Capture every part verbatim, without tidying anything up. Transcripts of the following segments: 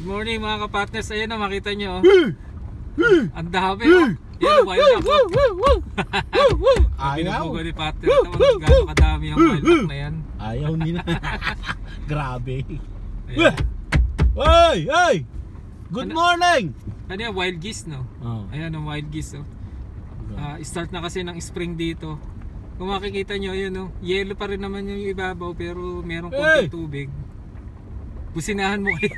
Good morning mga kapatners. Ayan na, makita nyo. Ang dami oh. Yan, wild duck oh. Ayaw. Binubugo ni partner. Tawag gano'ng kadami ang wild duck na yan. Ayaw nila. Grabe. Ayan. Hey! Hey! Good Ano? morning! Ano yan? Wild geese no? Oh. Ayan ang wild geese oh. Uh, start na kasi ng spring dito. Kung makikita nyo yun oh, yellow pa rin naman yung ibabaw pero merong konting Hey! tubig. Businahan mo kaya.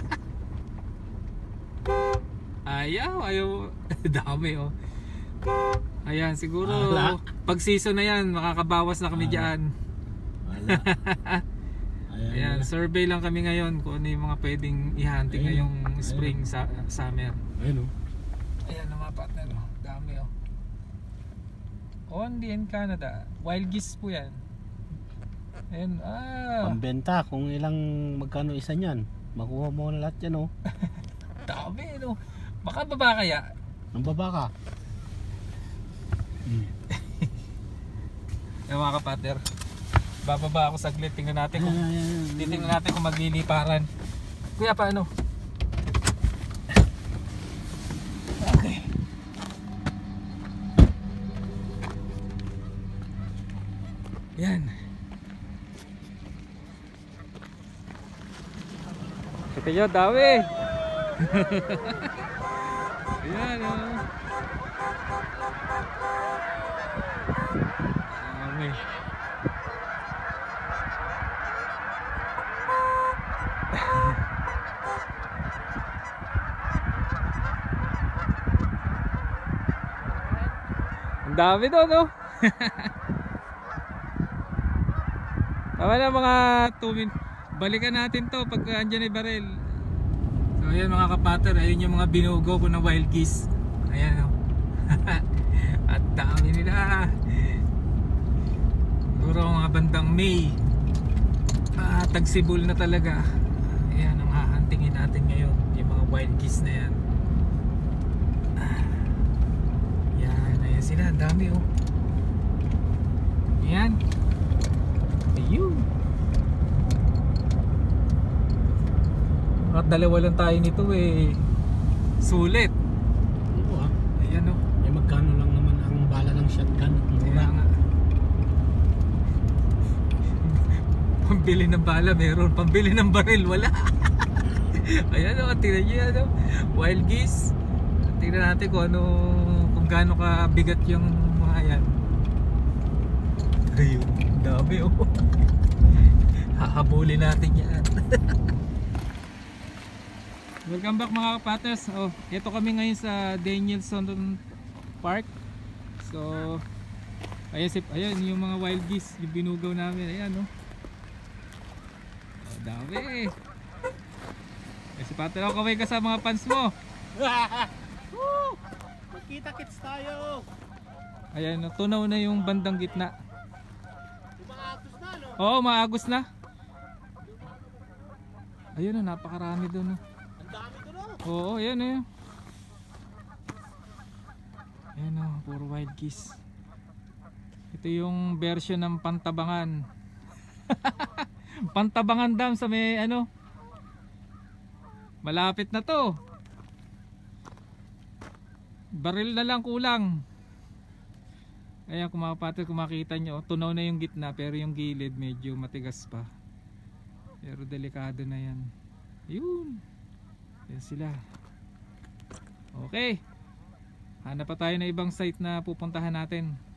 Ayaw, ayaw. Dami oh. Ayan, siguro Ala. pag season na yan, makakabawas na kami Ala. dyan. Wala. Ayan, Ayan, nila. survey lang kami ngayon kung ano yung mga pwedeng i-hunting Ayun. ngayong spring, sa, summer. Ayun oh. Ayan ang mga partner oh. Dami oh. Only in Canada. Wild geese po yan. Ayan, ah. Pambenta kung ilang magkano isa niyan. Makuha mo na lahat yan oh. Dami no. Baka baba kaya. Ang baba ka. Hmm. Ayan mga kapatner. Bababa ako saglit. Tingnan natin kung Ayan, ayan, ayan. titingnan natin kung magliliparan. Kuya paano? Okay. Yan. Kita nyo, dami. Ayan o. Dami. Ang dami doon no. Tama na mga two minutes. Balikan natin to pag andyan ay baril. So ayan mga kapater, ayun yung mga binugo ko na wild geese. Ayan o. At dami nila. Siguro mga bandang May. Ah, tagsibol na talaga. Ayan ang hahantingin natin ngayon. Yung mga wild geese na yan. Yan, ayan sila. Ang dami o. Ayan. Ayun. At dalawa lang tayo nito eh. Sulit. Oo ah. Ayan o. Eh magkano lang naman ang bala ng shotgun? Kaya nga. Pambili ng bala meron, pambili ng baril wala. Ayan o, tingnan nyo yan o. Wild geese. Tingnan natin kung ano, kung gaano kabigat yung mga yan. Ayun, dami o. Hahabulin natin yan. Welcome back mga kapaters. Oh, ito kami ngayon sa Danielson Park. So, ayan, si, ayan yung mga wild geese, yung binugaw namin. Ayan oh. Oh, dami. Eh, si Pater, ako kaway ka sa mga fans mo. Woo! Magkita-kits tayo. Ayan, oh, tunaw na yung bandang gitna. Umaagos na no? Oo, maagos na. Ayun oh, napakarami doon oh. Ang dami ko no? Oo, ayan eh. Ayan o, puro wild geese. Ito yung version ng Pantabangan. Pantabangan Dam sa may ano. Malapit na to. Baril na lang kulang. Ayan kung makapatid, kung makita nyo, tunaw na yung gitna pero yung gilid medyo matigas pa. Pero delikado na yan. Ayun. Yan sila. Okay. Hanap pa tayo na ibang site na pupuntahan natin.